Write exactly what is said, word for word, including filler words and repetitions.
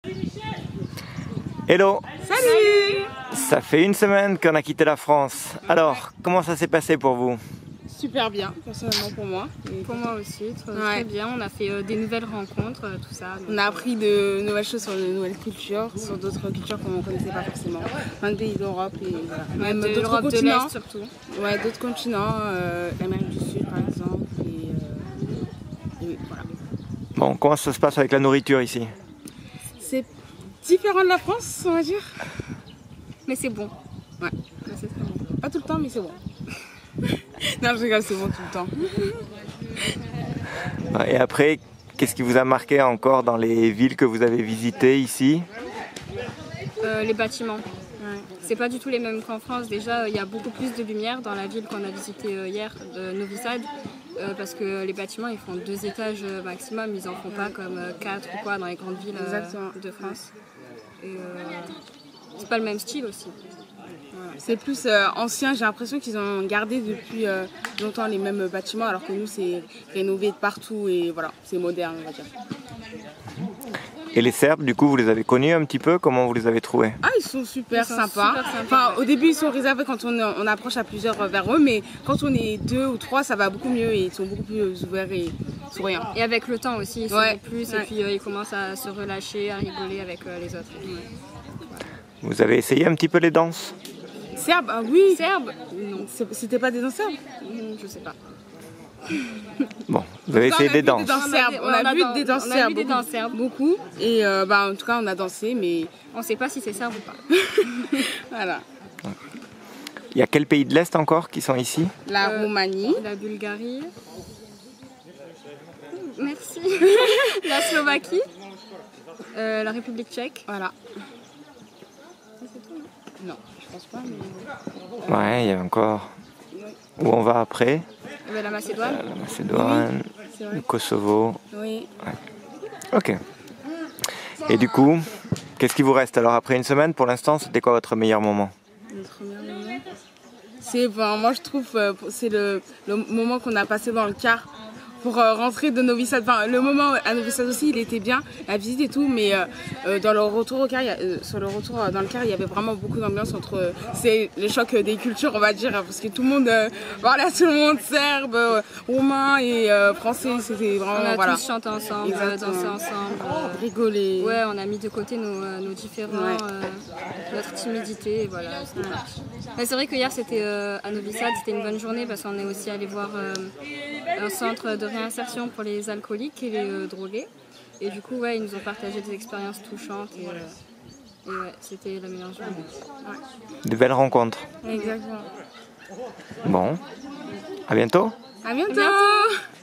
Hello! Salut! Ça fait une semaine qu'on a quitté la France. Alors, comment ça s'est passé pour vous? Super bien, personnellement pour moi. Et pour moi aussi, très, ouais. très bien. On a fait euh, des nouvelles rencontres, euh, tout ça. Donc... On a appris de nouvelles choses sur de nouvelles cultures, sur d'autres cultures qu'on ne connaissait pas forcément. Plein de pays d'Europe et voilà. Même ouais, d'autres continents. De surtout. Ouais, d'autres continents, euh, l'Amérique du Sud par exemple. Et, euh, et voilà. Bon, comment ça se passe avec la nourriture ici? C'est différent de la France, on va dire. Mais c'est bon. Ouais, c'est très bon. Pas tout le temps, mais c'est bon. Non, je rigole, c'est bon tout le temps. Et après, qu'est-ce qui vous a marqué encore dans les villes que vous avez visitées ici? euh, Les bâtiments. Ouais. C'est pas du tout les mêmes qu'en France. Déjà, il y a beaucoup plus de lumière dans la ville qu'on a visitée euh, hier, de Novi Sad, euh, parce que les bâtiments, ils font deux étages euh, maximum. Ils en font pas comme euh, quatre ou quoi dans les grandes villes euh, de France. Et euh, c'est pas le même style aussi. C'est plus euh, ancien, j'ai l'impression qu'ils ont gardé depuis euh, longtemps les mêmes bâtiments, alors que nous c'est rénové de partout et voilà, c'est moderne on va dire. Et les Serbes, du coup, vous les avez connus un petit peu? Comment vous les avez trouvés? Ah, ils sont super, ils sont sympas. super sympas. Enfin, au début ils sont réservés quand on, on approche à plusieurs vers eux, mais quand on est deux ou trois ça va beaucoup mieux et ils sont beaucoup plus ouverts et souriants. Et avec le temps aussi, ils ouais. plus ouais. et puis euh, ils commencent à se relâcher, à rigoler avec euh, les autres. Ouais. Vous avez essayé un petit peu les danses? Serbes, ah oui. Serbes? Non. C'était pas des danses serbes? Je sais pas. Bon, vous avez essayé des danses. Des danses serbes. On, a, on a vu des danses serbes. des danses serbes. Beaucoup. Et euh, bah, en tout cas, on a dansé, mais on sait pas si c'est serbe ou pas. Voilà. Il y a quel pays de l'Est encore qui sont ici? La euh, Roumanie. La Bulgarie. Merci. La Slovaquie. Euh, la République tchèque. Voilà. Non, je pense pas. Mais... Ouais, il y a encore. Où on va après? Euh, la Macédoine. Euh, la Macédoine, oui, le Kosovo. Oui. Ouais. Ok. Et du coup, qu'est-ce qui vous reste alors après une semaine? Pour l'instant, c'était quoi votre meilleur moment? Notre meilleur moment c'est, ben, moi je trouve, euh, c'est le, le moment qu'on a passé dans le car. Pour euh, rentrer de Novi Sad, enfin le moment à Novi Sad aussi il était bien, la visite et tout, mais euh, euh, dans le retour au car, y a, euh, sur le retour euh, dans le car il y avait vraiment beaucoup d'ambiance entre, euh, c'est le choc des cultures on va dire, parce que tout le monde euh, parlait à tout le monde, serbe, euh, roumain et euh, français, c'était vraiment, on a voilà. tous chanté ensemble, euh, dansé ensemble, euh, rigolé. Ouais, on a mis de côté nos, euh, nos différents, ouais. euh, notre timidité, et voilà. Mais c'est vrai que hier c'était euh, à Novi Sad, c'était une bonne journée parce qu'on est aussi allé voir euh, un centre de réinsertion pour les alcooliques et les euh, drogués. Et du coup, ouais, ils nous ont partagé des expériences touchantes et, euh, et ouais, c'était la meilleure journée. Ouais. De belles rencontres. Exactement. Bon, à bientôt. À bientôt. À bientôt.